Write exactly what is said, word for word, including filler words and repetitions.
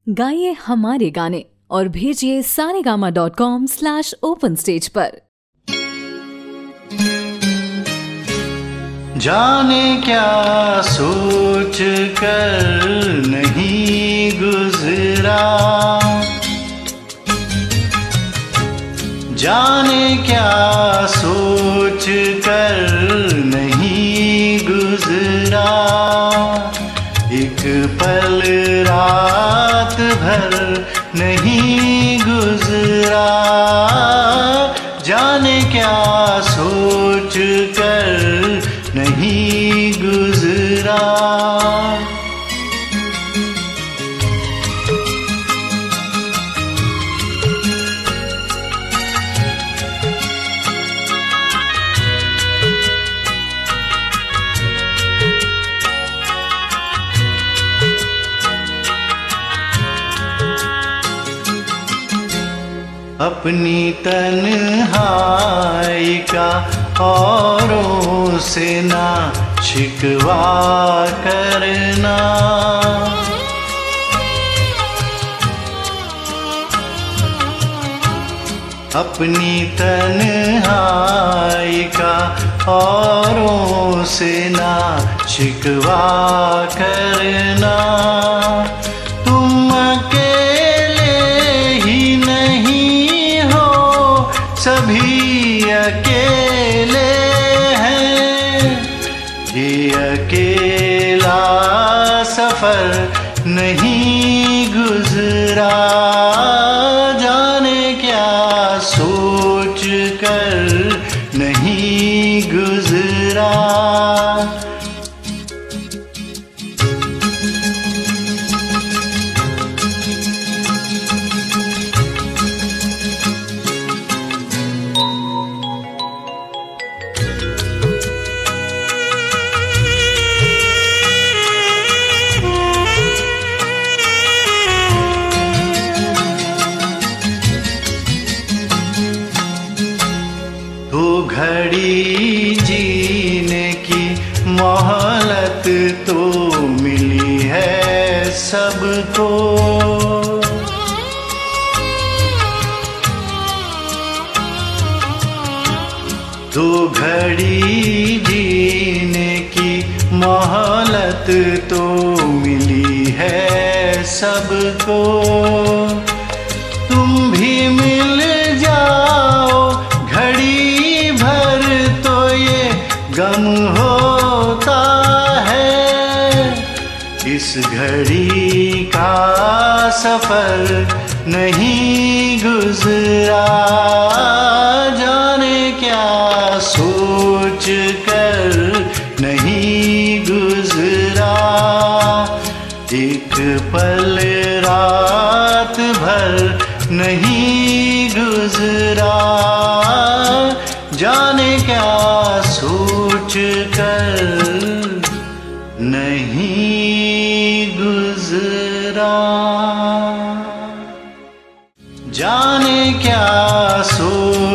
गाइए हमारे गाने और भेजिए Saregama dot com slash open stage पर। जाने क्या सोच कर नहीं गुजरा, जाने क्या सोच कर नहीं गुजरा, एक पल रात भर नहीं गुजरा, जाने क्या सोच कर नहीं गुजरा। अपनी तन्हाई का औरों से ना शिकवा करना, अपनी तन्हाई का औरों से ना शिकवा करना, तुम अकेले ही नहीं हो, सभी अकेले हैं, ये अकेला सफर नहीं गुजरा, जाने क्या सोच कर नहीं गुजरा। दो घड़ी जीने की मोहलत तो मिली है सबको, दो घड़ी जीने की मोहलत तो मिली है सबको, तुम भी मिल जाओ घड़ी भर तो ये गम होता है, इस घड़ी का सफर नहीं गुजरा, जाने क्या सोच कर नहीं गुजरा, एक पल रात भर नहीं गुजरा, जाने क्या सोच कर नहीं गुजरा, जाने क्या सोच